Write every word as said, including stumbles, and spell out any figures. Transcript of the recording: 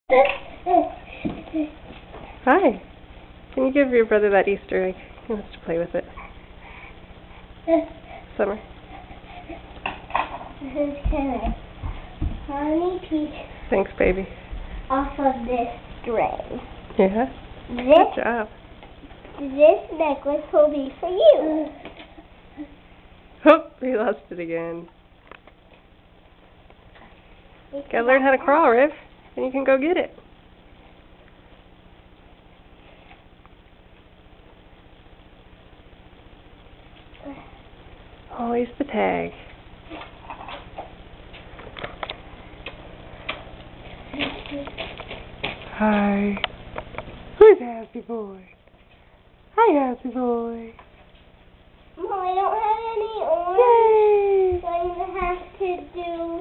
Hi. Can you give your brother that Easter egg? He wants to play with it. Summer. This is kind of honey piece. Thanks, baby. Off of this string. Yeah? This, Good job. this necklace will be for you. Oh, he lost it again. It's Gotta learn how to crawl, Riv. Then you can go get it. Always the tag. Hi. Who's Happy Boy? Hi, Happy Boy. Mom, I don't have any orange. Yay! So I'm going to have to do